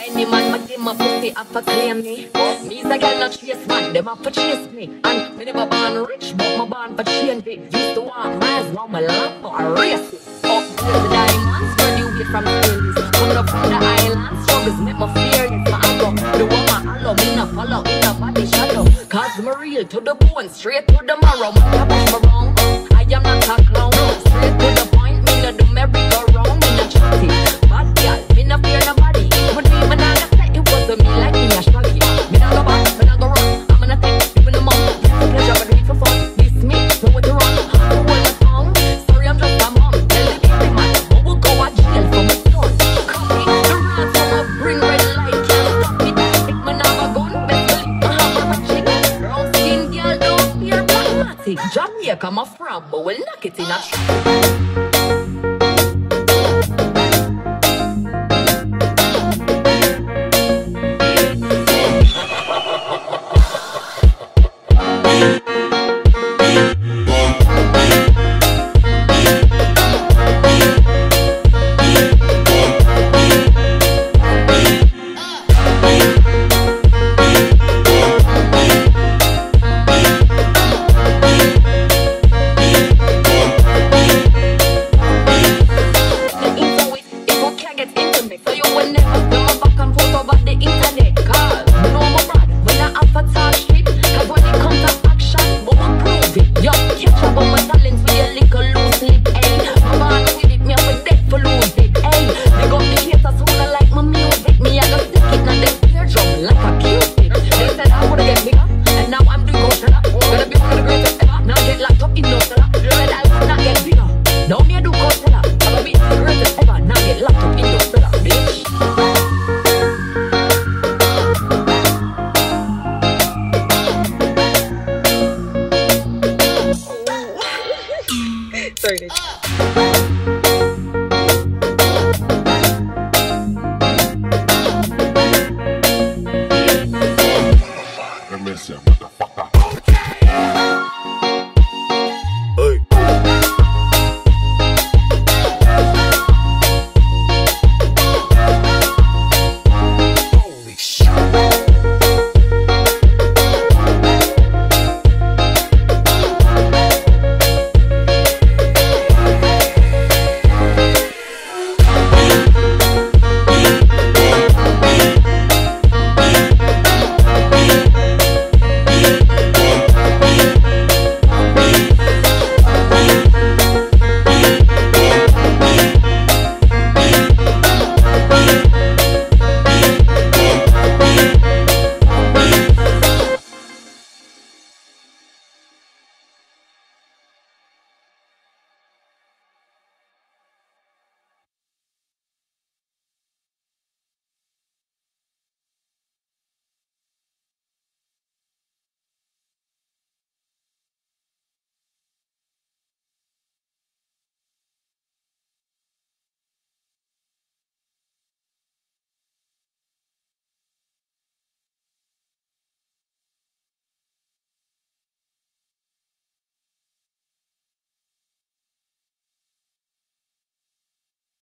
Any man ma give my pussy have to claim me. Me's a girl not chase man, them have to chase me. And me never born rich, but my born for change it. Used to want miles, now my love for a race. Up to the diamonds, run you away from skills. Coming up from the islands, struggles make me fearless. My algo, the woman allow me not follow in the body shadow. Cause me real to the bone, straight to the marrow. I push me wrong, I am not a clown. Straight to the point, me no do merry-go-round. Me no chatty, bad girl, me no fear nobody. When me, man, I say it wasn't me like me a shaggy. Me not go back, me not go run. I'm gonna take you in the mouth. It's a pleasure, but read for fun. This me, know what to run. Who will my tongue? Sorry, I'm just a mom. Tell the baby man, who will go a jail for my son. Copy, the rats from a bring red light. Can't stop it. If man have a gun, best believe I have a chick. Brown skin girl, don't fear black matic. Jamaica, my